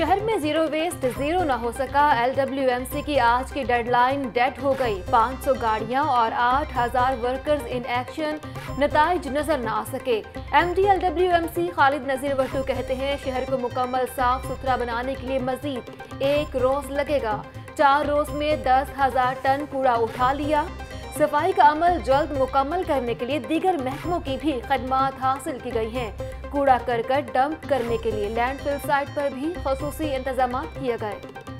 शहर में zero waste zero न हो सका। LWMC की आज की डेडलाइन डेड हो गई। 500 गाड़ियां और 8000 वर्कर्स इन एक्शन, नताइज नजर न आ सके। MD LWMC खालिद नजीर वट्टू कहते हैं शहर को मुकम्मल साफ सुथरा बनाने के लिए मजीद 1 रोज लगेगा। 4 रोज में 10,000 टन कूड़ा उठा लिया। सफाई का अमल जल्द मुकम्मल करने के लिए दीगर महकमों की भी खदमात हासिल की गई हैं। कूड़ा करकट डंप करने के लिए लैंडफिल साइट पर भी खसूसी इंतजाम किए गए।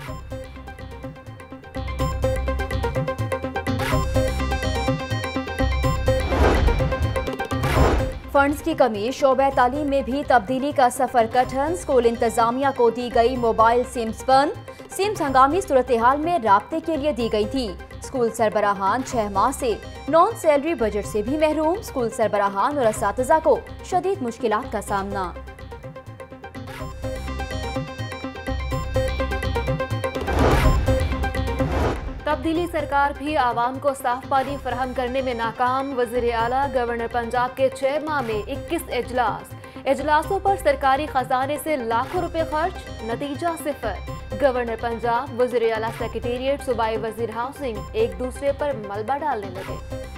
फंड्स की कमी, शोबे तालीम में भी तब्दीली का सफर कठिन। स्कूल इंतजामिया को दी गई मोबाइल सिम्स बंद। सिम्स हंगामी सूरत हाल में राब्ते के लिए दी गई थी। स्कूल सरबराहान 6 माह से नॉन सैलरी बजट से भी महरूम। स्कूल सरबराहान और असातिज़ा को शदीद मुश्किलात का सामना। तब्दीली सरकार भी आवाम को साफ पानी फराहम करने में नाकाम। वज़ीर आला गवर्नर पंजाब के 6 माह में 21 इजलासों पर सरकारी खजाने से लाखों रुपए खर्च, नतीजा सिफर। गवर्नर पंजाब, वज़ीर आला सेक्रेटेरिएट, सूबाई वज़ीर हाउसिंग एक दूसरे पर मलबा डालने लगे।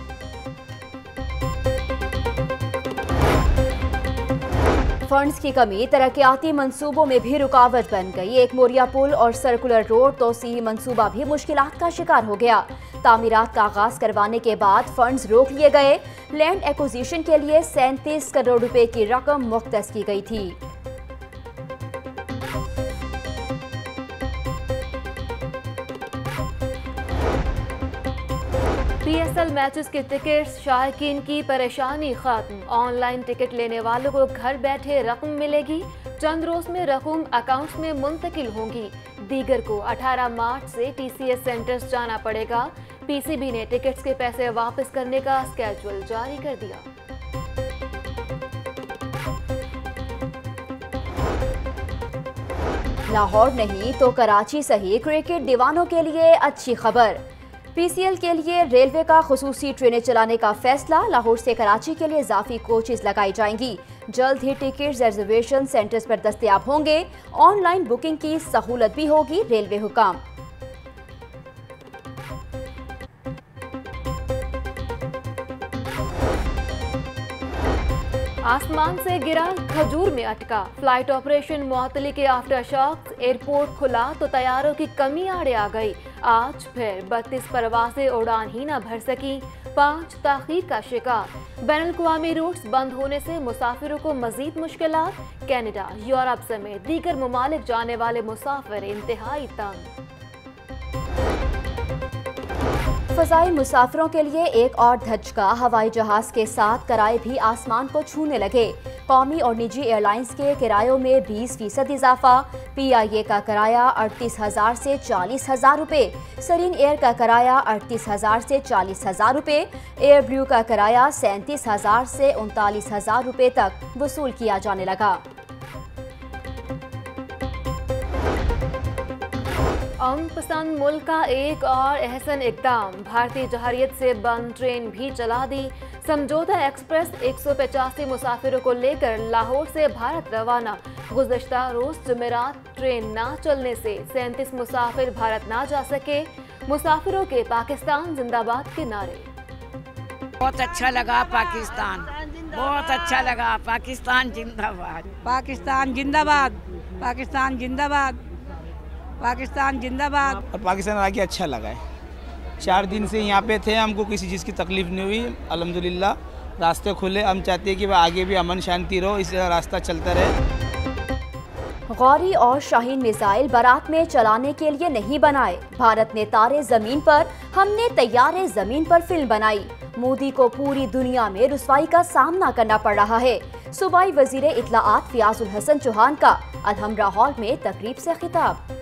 फंड्स की कमी तरक्याती मंसूबों में भी रुकावट बन गई। एक मोरिया पुल और सर्कुलर रोड तोसी मंसूबा भी मुश्किलात का शिकार हो गया। तामीरात का आगाज करवाने के बाद फंड्स रोक लिए गए। लैंड एक्विजिशन के लिए 37 करोड़ रुपए की रकम मुख्तस की गई थी। PSL मैचेस के टिकट्स, शायकीन की परेशानी खत्म। ऑनलाइन टिकट लेने वालों को घर बैठे रकम मिलेगी। चंद रोज में रकम अकाउंट्स में मुंतकिल होंगी। दीगर को 18 मार्च से TCS सेंटर्स जाना पड़ेगा। PCB ने टिकट्स के पैसे वापस करने का स्केड्यूल जारी कर दिया। लाहौर नहीं तो कराची सही, क्रिकेट दीवानों के लिए अच्छी खबर। PCL के लिए रेलवे का खुसूसी ट्रेनें चलाने का फैसला। लाहौर से कराची के लिए इजाफी कोचेस लगाई जाएंगी। जल्द ही टिकट्स रिजर्वेशन सेंटर्स पर दस्तयाब होंगे। ऑनलाइन बुकिंग की सहूलत भी होगी। रेलवे हुकाम। आसमान से गिरा, खजूर में अटका। फ्लाइट ऑपरेशन मुअत्तली के आफ्टर शॉक्स। एयरपोर्ट खुला तो तैयारों की कमी आड़े आ गई। आज फिर 32 परवाजें उड़ान ही न भर सकी। 5 ताखीर का शिकार। बैनुल-अक़वामी रूट्स बंद होने से मुसाफिरों को मजीद मुश्किलात। कनाडा, यूरोप समेत दीगर ममालिक जाने वाले मुसाफिर इंतहाई तंग। फ़ज़ाई मुसाफिरों के लिए एक और धचका। हवाई जहाज के साथ किराए भी आसमान को छूने लगे। कौमी और निजी एयरलाइंस के किरायों में 20% इजाफा। PIA का किराया 38,000 से 40,000 रुपये। सरीन एयर का किराया 38,000 से 40,000 रुपये। एयर ब्लू का किराया 37,000 से 39,000 रुपये तक वसूल किया जाने लगा। अमन पसंद मुल्क का एक और अहसन इक़दाम। भारतीय जहारियत से बंद ट्रेन भी चला दी। समझौता एक्सप्रेस 185 मुसाफिरों को लेकर लाहौर से भारत रवाना। गुज़श्ता रोज जुमेरात ट्रेन ना चलने से 37 मुसाफिर भारत ना जा सके। मुसाफिरों के पाकिस्तान जिंदाबाद के नारे। बहुत अच्छा लगा पाकिस्तान, बहुत अच्छा लगा। पाकिस्तान जिंदाबाद, पाकिस्तान जिंदाबाद, पाकिस्तान जिंदाबाद, पाकिस्तान जिंदाबाद। और पाकिस्तान आके अच्छा लगा है। 4 दिन से यहाँ पे थे, हमको किसी चीज़ की तकलीफ नहीं हुई। अल्हम्दुलिल्लाह रास्ते खुले। हम चाहते हैं कि आगे भी अमन शांति रहो, इस रास्ता चलता रहे। गौरी और शाहीन मिसाइल बारात में चलाने के लिए नहीं बनाए। भारत ने तारे जमीन पर, हमने तैयारे जमीन पर फिल्म बनाई। मोदी को पूरी दुनिया में रुसवाई का सामना करना पड़ रहा है। सूबाई वजीर इत्तलाआत फियाजुल हसन चौहान का अलहमरा हॉल में तकरीब से खिताब।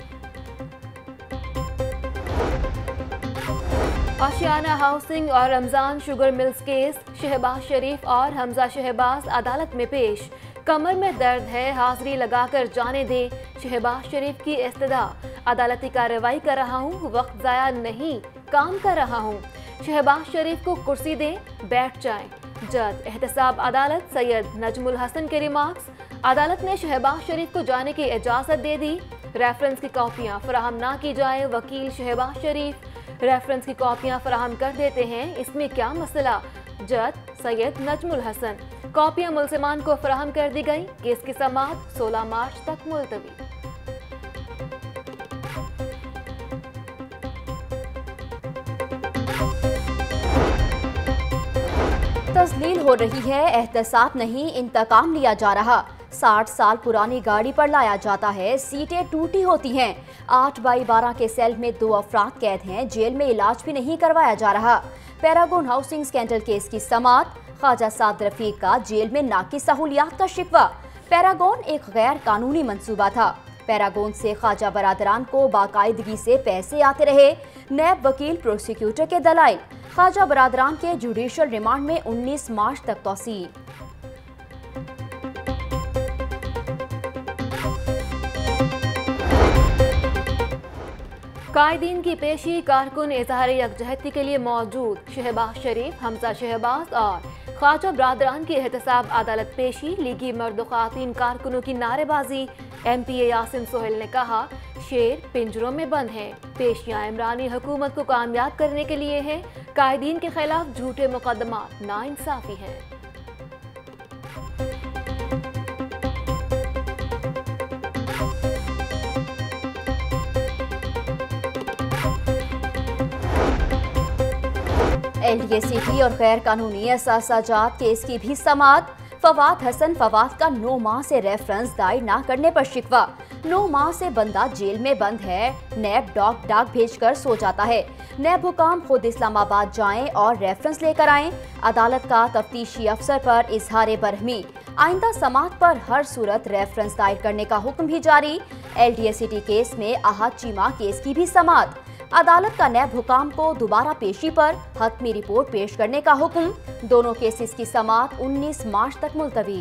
आशियाना हाउसिंग और Ramzan sugar mills case. Shahbaz Sharif और हमजा शहबाज अदालत में पेश। कमर में दर्द है, हाजिरी लगाकर जाने दे। शहबाज शरीफ की इस्तदा। अदालती कार्रवाई कर रहा हूँ, वक्त ज़ाया नहीं, काम कर रहा हूँ। शहबाज शरीफ को कुर्सी दें, बैठ जाएं। जज एहतसाब अदालत सैयद नजमुल हसन के रिमार्क्स। अदालत ने शहबाज शरीफ को जाने की इजाज़त दे दी। रेफरेंस की कॉपियां फराहम ना की जाए, वकील शहबाज शरीफ। रेफरेंस की कॉपियां फराहम कर देते हैं, इसमें क्या मसला? जज सैयद नजमुल हसन। कॉपियां मुलजिमान को फराहम कर दी गई। केस की समाअत 16 मार्च तक मुलतवी। तस्लील हो रही है, एहतसाब नहीं इंतकाम लिया जा रहा। 60 साल पुरानी गाड़ी पर लाया जाता है, सीटें टूटी होती हैं। 8x12 के सेल में 2 अफराद कैद हैं, जेल में इलाज भी नहीं करवाया जा रहा। पैरागॉन हाउसिंग स्कैंडल केस की समाअत। ख्वाजा साद रफीक का जेल में नाकिस सहूलियात का शिकवा। पैरागॉन एक गैर कानूनी मंसूबा था। पैरागॉन से ख्वाजा बरादरान को बाकायदगी से पैसे आते रहे। नैब वकील प्रोसिक्यूटर के दलाइल। ख्वाजा बरादरान के जुडिशल रिमांड में 19 मार्च तक तौसील। कायदीन की पेशी कारकुन इजहार यकजहती के लिए मौजूद। शहबाज शरीफ, हमजा शहबाज और ख्वाजा बरादरान की एहतसाब अदालत पेशी। लीगी मर्द ख़ातीन कारकुनों की नारेबाजी। MPA यासिन सोहेल ने कहा, शेर पिंजरों में बंद हैं। पेशियां इमरानी हुकूमत को कामयाब करने के लिए है। कायदीन के खिलाफ झूठे मुकदमात नाइंसाफी हैं। LDACT और गैर कानूनी असासाजात केस की भी समाअत। फवाद हसन फवाद का 9 माह से रेफरेंस दायर ना करने पर शिकवा। 9 माह से बंदा जेल में बंद है। नैब डाक भेजकर सो जाता है। नैब हुकाम खुद इस्लामाबाद जाएं और रेफरेंस लेकर आएं। अदालत का तफ्तीशी अफसर पर इजहार बरहमी। आइंदा समाअत पर हर सूरत रेफरेंस दायर करने का हुक्म भी जारी। LDACT केस में आहत चीमा केस की भी समाअत। अदालत का नैब हुकाम को दोबारा पेशी पर हतमी रिपोर्ट पेश करने का हुक्म। दोनों केसेस की समाअत 19 मार्च तक मुलतवी।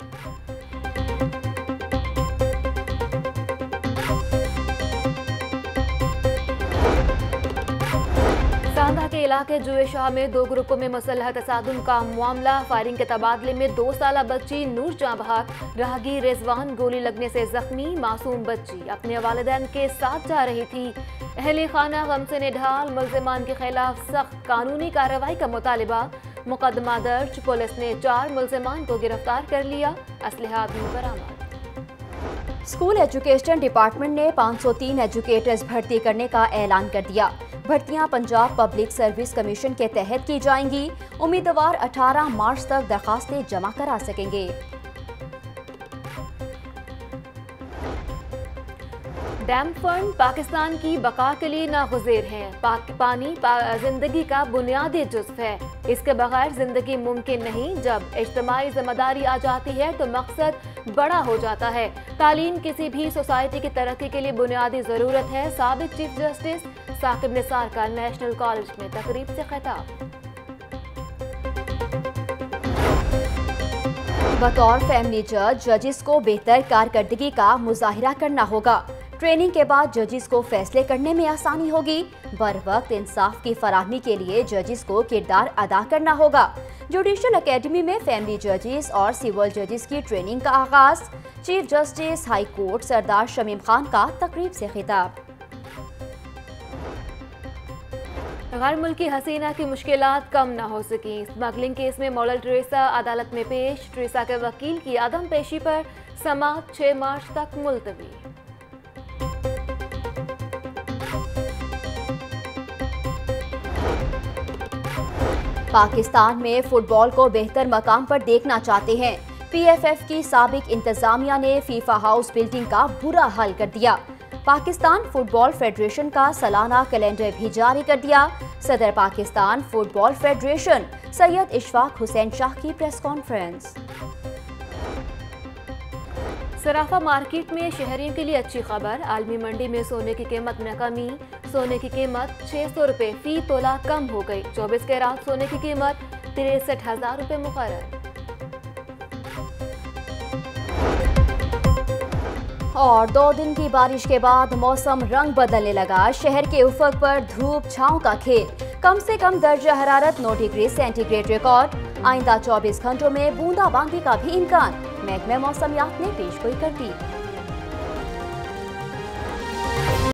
सांधा के इलाके जुए शाह में 2 ग्रुपों में मुसल्लह तसादुम का मामला। फायरिंग के तबादले में 2 साला बच्ची नूर जहां बहार, राहगीर रिजवान गोली लगने से जख्मी। मासूम बच्ची अपने वालिदैन के साथ जा रही थी। अहले खाना गम से निढाल। मुल्जिमान के खिलाफ सख्त कानूनी कार्रवाई का मुतालिबा। मुकदमा दर्ज। पुलिस ने 4 मुल्जिमान को गिरफ्तार कर लिया। असलहा भी बरामद। स्कूल एजुकेशन डिपार्टमेंट ने 503 एजुकेटर्स भर्ती करने का ऐलान कर दिया। भर्तियां पंजाब पब्लिक सर्विस कमीशन के तहत की जाएंगी। उम्मीदवार 18 मार्च तक दरखास्तें जमा करा सकेंगे। डैम फंड पाकिस्तान की बका के लिए नागुज़ेर है। पानी जिंदगी का बुनियादी जुज़्व है। इसके बगैर जिंदगी मुमकिन नहीं। जब इज्तिमाई जिम्मेदारी आ जाती है तो मकसद बड़ा हो जाता है। तालीम किसी भी सोसाइटी की तरक्की के लिए बुनियादी ज़रूरत है। साबिक चीफ जस्टिस साकिब निसार का नेशनल कॉलेज में तकरीब से खिताब। बतौर फैमिली जज जजिस को बेहतर कारकर्दगी का मुजाहिरा करना होगा। ट्रेनिंग के बाद जजिस को फैसले करने में आसानी होगी। बर वक्त इंसाफ की फराहमी के लिए जजिस को किरदार अदा करना होगा। जुडिशल एकेडमी में फैमिली जजिस और सिविल जजिस की ट्रेनिंग का आगाज। Chief justice high court Sardar Shamim Khan का तकरीब से खिताब। गैर मुल्की हसीना की मुश्किलात कम न हो सकी। स्मगलिंग केस में मॉडल ट्रेसा अदालत में पेश। ट्रेसा के वकील की अदम पेशी पर समाअत 6 मार्च तक मुलतवी। पाकिस्तान में फुटबॉल को बेहतर मकाम पर देखना चाहते हैं। PFF की साबिक इंतजामिया ने फीफा हाउस बिल्डिंग का बुरा हाल कर दिया। पाकिस्तान फुटबॉल फेडरेशन का सालाना कैलेंडर भी जारी कर दिया। सदर पाकिस्तान फुटबॉल फेडरेशन सैयद इशफाक हुसैन शाह की प्रेस कॉन्फ्रेंस। सराफा मार्केट में शहरियों के लिए अच्छी खबर। आलमी मंडी में सोने की कीमत में कमी। सोने की कीमत 600 रुपये फी तोला कम हो गई। 24 कैरात सोने की कीमत 63,000 रुपये मुकर्रर। और 2 दिन की बारिश के बाद मौसम रंग बदलने लगा। शहर के उफक पर धूप छांव का खेल। कम से कम दर्जा हरारत 9 डिग्री सेंटीग्रेड रिकॉर्ड। आइंदा 24 घंटों में बूंदाबांदी का भी इम्कान। महकमे मौसमियात ने पेशगोई कर दी।